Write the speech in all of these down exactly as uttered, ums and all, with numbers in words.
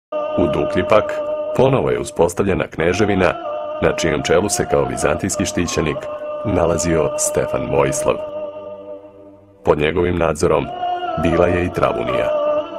U Duklji pak ponovo je uspostavljena kneževina na čijem čelu se kao vizantijski štićenik nalazio Stefan Vojislav. Pod njegovim nadzorom bila je i Travunija.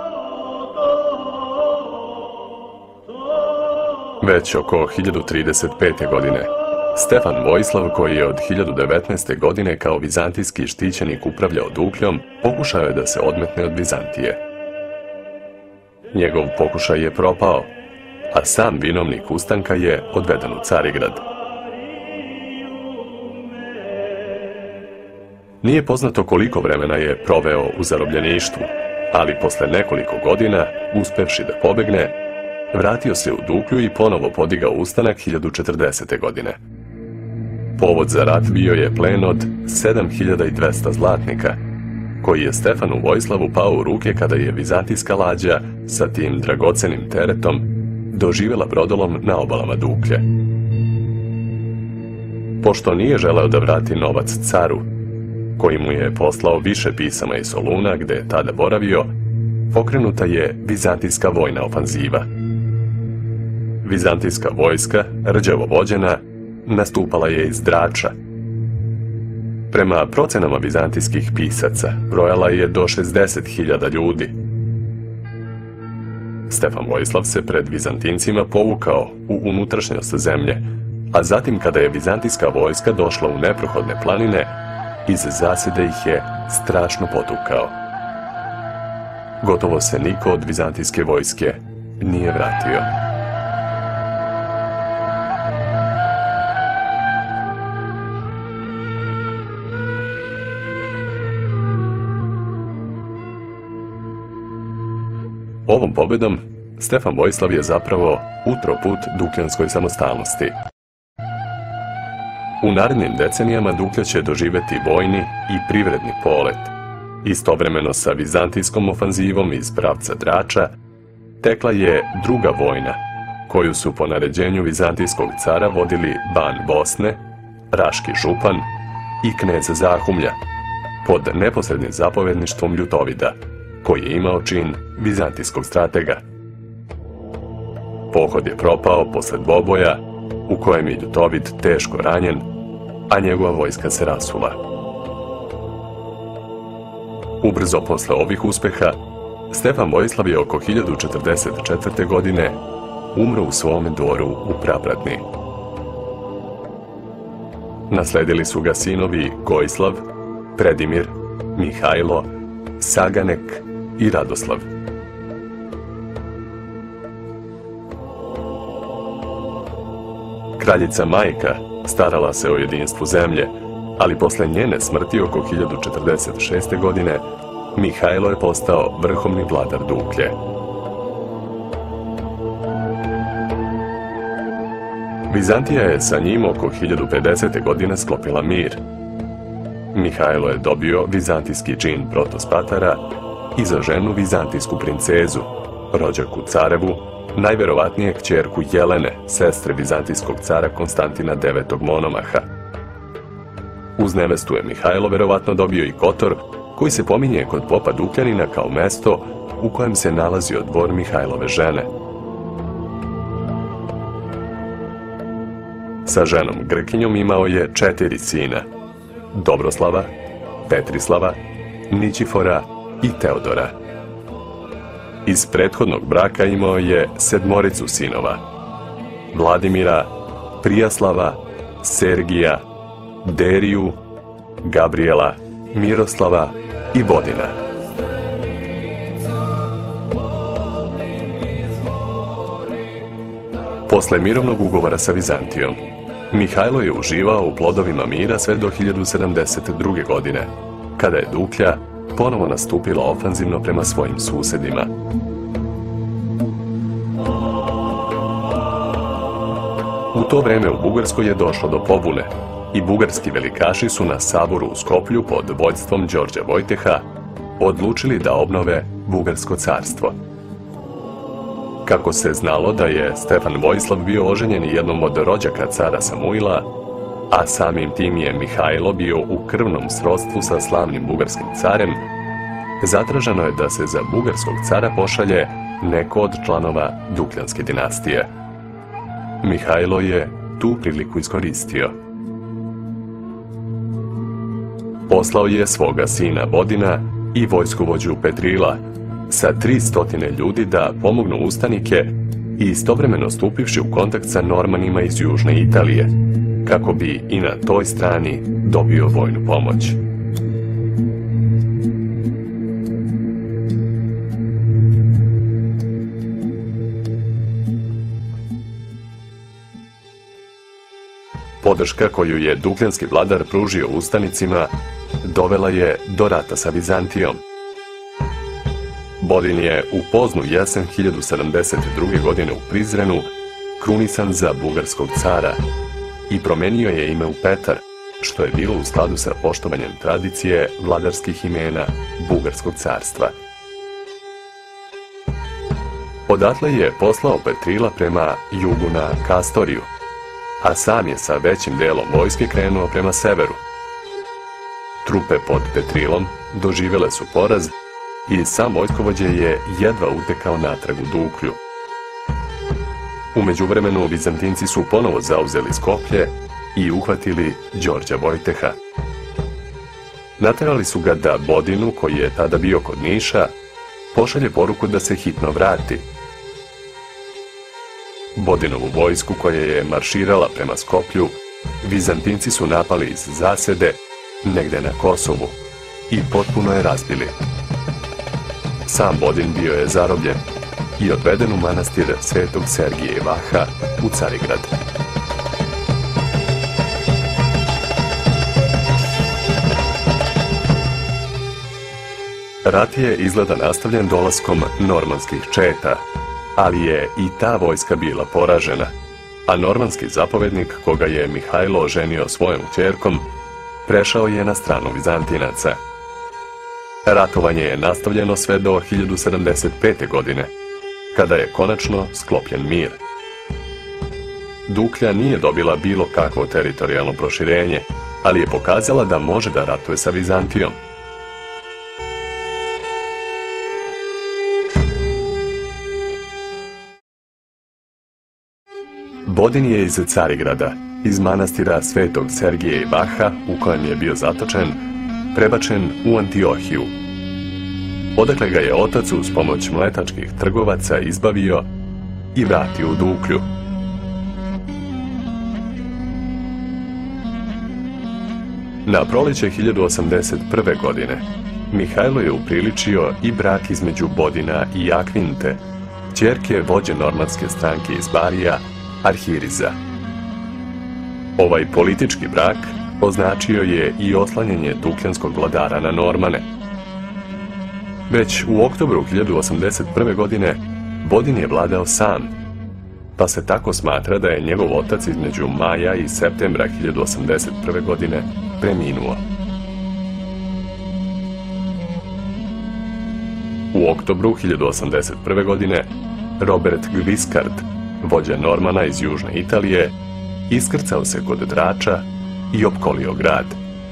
Već oko hiljadu trideset pete. godine Stefan Vojislav, koji je od hiljadu devetnaeste. godine kao vizantijski štićenik upravljao Dukljom, pokušao je da se odmetne od Vizantije. Njegov pokušaj je propao, a sam vinovnik ustanka je odveden u Carigrad. Nije poznato koliko vremena je proveo u zarobljeništvu, ali posle nekoliko godina, uspevši da pobegne, vratio se u Duklju i ponovo podigao ustanak hiljadu četrdesete. godine. Povod za rat bio je plen od sedam hiljada dvesta zlatnika, koji je Stefanu Vojislavu pao u ruke kada je vizantijska lađa sa tim dragocenim teretom doživela brodolom na obalama Duklje. Pošto nije želeo da vrati novac caru, koji mu je poslao više pisama iz Soluna gde je tada boravio, pokrenuta je vizantijska vojna ofanziva. Vizantijska vojska, rđavo vođena, nastupala je iz Drača. Prema procenama vizantijskih pisaca, brojala je do šezdeset hiljada ljudi. Stefan Vojislav se pred Vizantincima povukao u unutrašnjost zemlje, a zatim kada je vizantijska vojska došla u neprohodne planine, iz zasede ih je strašno potukao. Gotovo se niko od vizantijske vojske nije vratio. Ovom pobedom Stefan Vojislav je zapravo utro put dukljanskoj samostalnosti. U narednim decenijama Duklja će doživeti vojni i privredni polet. Istovremeno sa vizantijskom ofanzivom iz pravca Drača tekla je druga vojna, koju su po naređenju vizantijskog cara vodili ban Bosne, Raški župan i knez Zahumlja, pod neposrednim zapovedništvom Ljutovida, koji je imao čin vizantijskog stratega. Pohod je propao posle dvoboja, u kojem je Ljutovid teško ranjen, a njegova vojska se rasula. Ubrzo posle ovih uspeha, Stefan Vojislav je oko hiljadu četrdeset četvrte. godine umro u svome dvoru u Prapratni. Nasledili su ga sinovi Gojislav, Predimir, Mihajlo, Saganek i Radoslav. Kraljica majka starala se o jedinstvu zemlje, ali posle njene smrti oko hiljadu četrdeset šeste. godine Mihajlo je postao vrhovni vladar Duklje. Vizantija je sa njim oko hiljadu pedesete. godine sklopila mir. Mihajlo je dobio vizantijski čin protospatara i za ženu vizantijsku princezu, rođaku carevu, najverovatnije kćerku Jelene, sestre vizantijskog cara Konstantina devetog. Monomaha. Uz nevestu je Mihajlo verovatno dobio i Kotor, koji se pominje kod popa Dukljanina kao mesto u kojem se nalazio dvor Mihajlove žene. Sa ženom Grkinjom imao je četiri sina: Dobroslava, Petrislava, Nićifora i Teodora. Iz prethodnog braka imao je sedmoricu sinova: Vladimira, Prijaslava, Sergija, Deriju, Gabriela, Miroslava i Vodina. Posle mirovnog ugovora sa Vizantijom, Mihajlo je uživao u plodovima mira sve do hiljadu sedamdeset druge. godine, kada je Duklja ponovo nastupila ofanzivno prema svojim susedima. U to vreme u Bugarskoj je došlo do pobune i bugarski velikaši su na saboru u Skoplju pod vođstvom Đorđa Vojteha odlučili da obnove Bugarsko carstvo. Kako se znalo da je Stefan Vojislav bio oženjen jednom od rođaka cara Samuila, a samim tim je Mihajlo bio u krvnom srodstvu sa slavnim bugarskim carem, zatraženo je da se za bugarskog cara pošalje neko od članova Dukljanske dinastije. Mihajlo je tu priliku iskoristio. Poslao je svoga sina Bodina i vojskovođu Petrila sa tristo ljudi da pomognu ustanike i istovremeno stupivši u kontakt sa Normanima iz Južne Italije, kako bi i na toj strani dobio vojnu pomoć. Podrška koju je dukljanski vladar pružio ustanicima dovela je do rata sa Vizantijom. Bodin je u poznu jesen hiljadu sedamdeset druge. godine u Prizrenu krunisan za bugarskog cara i promenio je ime u Petar, što je bilo u skladu sa poštovanjem tradicije vladarskih imena Bugarskog carstva. Odatle je poslao Petrila prema jugu na Kastoriju, a sam je sa većim delom vojske krenuo prema severu. Trupe pod Petrilom doživjele su poraz i sam vojskovođe je jedva utekao natrag u Duklju. U međuvremenu Vizantinci su ponovo zauzeli Skoplje i uhvatili Đorđa Vojteha. Naterali su ga da Bodinu, koji je tada bio kod Niša, pošalje poruku da se hitno vrati. Bodinovu vojsku, koja je marširala prema Skoplju, Vizantinci su napali iz zasede negde na Kosovu i potpuno je razbili. Sam Bodin bio je zarobljen i odveden u manastir Svetog Sergija i Vaha u Carigrad. Rat je izgleda nastavljen dolaskom normanskih četa, ali je i ta vojska bila poražena, a normanski zapovednik, koga je Mihajlo oženio svojom kćerkom, prešao je na stranu Vizantinaca. Ratovanje je nastavljeno sve do hiljadu sedamdeset pete. godine, kada je konačno sklopljen mir. Duklja nije dobila bilo kakvo teritorijalno proširenje, ali je pokazala da može da ratuje sa Vizantijom. Bodin je iz Carigrada, iz manastira Svetog Sergija i Vaha, u kojem je bio zatočen, prebačen u Antiohiju. Odakle ga je otac uz pomoć mletačkih trgovaca izbavio i vratio u Duklju. Na proleće hiljadu osamdeset prve. godine Mihajlo je upriličio i brak između Bodina i Akvinte, ćerke vođe normanske stranke iz Barija, Arhiriza. Ovaj politički brak označio je i oslanjanje dukljanskog vladara na Normane. Već u oktobru hiljadu osamdeset prve. godine Bodin je vladao sam, pa se tako smatra da je njegov otac između maja i septembra hiljadu osamdeset prve. godine preminuo. U oktobru hiljadu osamdeset prve. godine Robert Guiscard, vođa Normana iz Južne Italije, iskrcao se kod Drača i opkolio grad.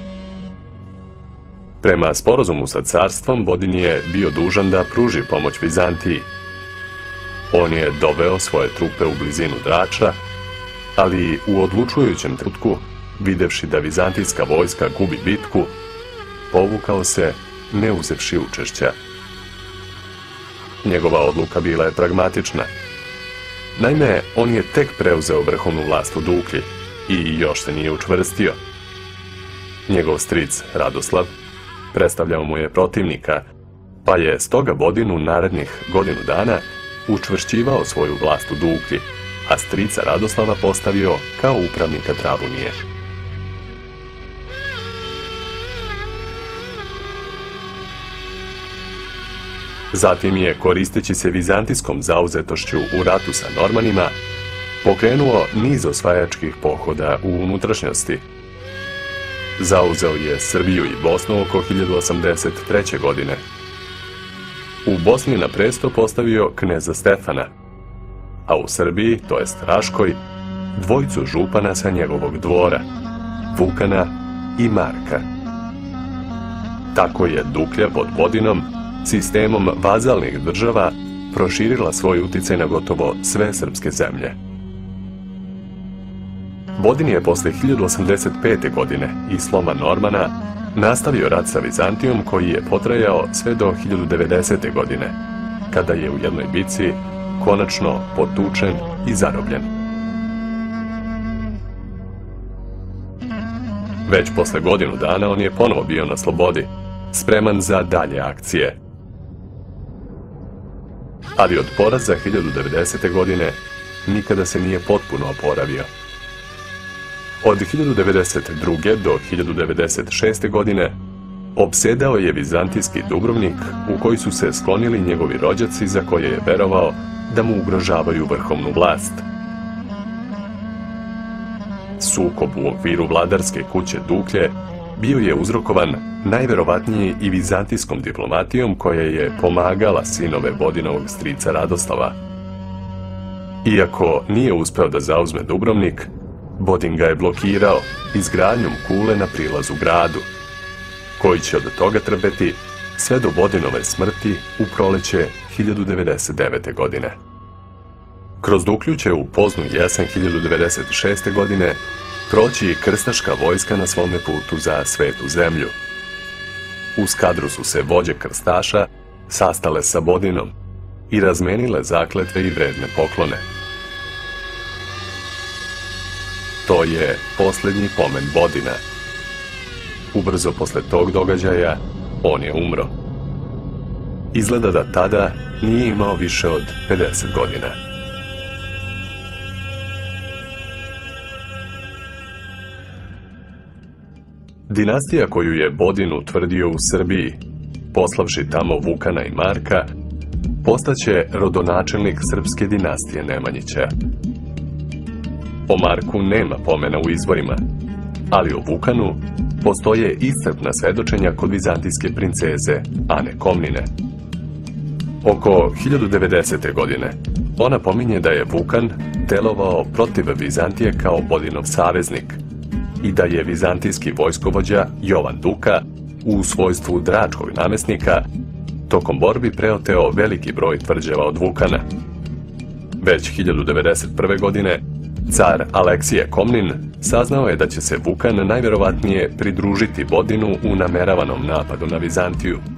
Prema sporazumu sa carstvom, Bodin je bio dužan da pruži pomoć Vizantiji. On je doveo svoje trupe u blizinu Drača, ali u odlučujućem trenutku, videvši da vizantijska vojska gubi bitku, povukao se, ne uzevši učešća. Njegova odluka bila je pragmatična. Naime, on je tek preuzeo vrhovnu vlast u Duklji i još se nije učvrstio. Njegov stric Radoslav predstavljao mu je protivnika, pa je stoga Bodin u narednih godinu dana učvršćivao svoju vlast u Duklji, a strica Radoslava postavio kao upravnika Travunije. Zatim je, koristeći se vizantijskom zauzetošću u ratu sa Normanima, pokrenuo niz osvajačkih pohoda u unutrašnjosti. Zauzeo je Srbiju i Bosnu oko hiljadu osamdeset treće. godine. U Bosni na presto postavio kneza Stefana, a u Srbiji, to jest Raškoj, dvojicu župana sa njegovog dvora, Vukana i Marka. Tako je Duklja pod Bodinom, sistemom vazalnih država, proširila svoj uticaj na gotovo sve srpske zemlje. Bodin je posle hiljadu osamdeset pete. godine i sloma Normana nastavio rat sa Vizantijom koji je potrajao sve do hiljadu devedesete. godine, kada je u jednoj bici konačno potučen i zarobljen. Već posle godinu dana on je ponovo bio na slobodi, spreman za dalje akcije. Ali od poraza hiljadu devedesete. godine nikada se nije potpuno oporavio. Od hiljadu devedeset druge. do hiljadu devedeset šeste. godine opsedao je vizantijski Dubrovnik u koji su se sklonili njegovi rođaci za koje je verovao da mu ugrožavaju vrhovnu vlast. Sukob u okviru vladarske kuće Duklje bio je uzrokovan najverovatnije i vizantijskom diplomatijom koja je pomagala sinove Bodinovog strica Radoslava. Iako nije uspeo da zauzme Dubrovnik, Bodin ga je blokirao izgradnjom kule na prilazu gradu, koji će od toga trpeti sve do Bodinove smrti u proleće hiljadu devedeset devete. godine. Kroz Duklju će u poznu jesen hiljadu devedeset šeste. godine proći krstaška vojska na svome putu za svetu zemlju. Uz kadru su se vođe krstaša sastale sa Bodinom i razmenile zakletve i vredne poklone. To je posljednji pomen Bodina. Ubrzo posle tog događaja on je umro. Izgleda da tada nije imao više od pedeset godina. Dinastija koju je Bodin utvrdio u Srbiji, poslavši tamo Vukana i Marka, postaće rodonačelnik srpske dinastije Nemanjića. O Marku nema pomena u izvorima, ali o Vukanu postoje iscrpna svedočenja kod vizantijske princeze Ane Komnine. Oko hiljadu devedesete. godine ona pominje da je Vukan delovao protiv Vizantije kao Bodinov saveznik i da je vizantijski vojskovođa Jovan Duka u svojstvu dračkog namesnika tokom borbi preoteo veliki broj tvrđava od Vukana. Već hiljadu devedeset prve. godine car Aleksije Komnin saznao je da će se Vukan najverovatnije pridružiti Bodinu u nameravanom napadu na Vizantiju.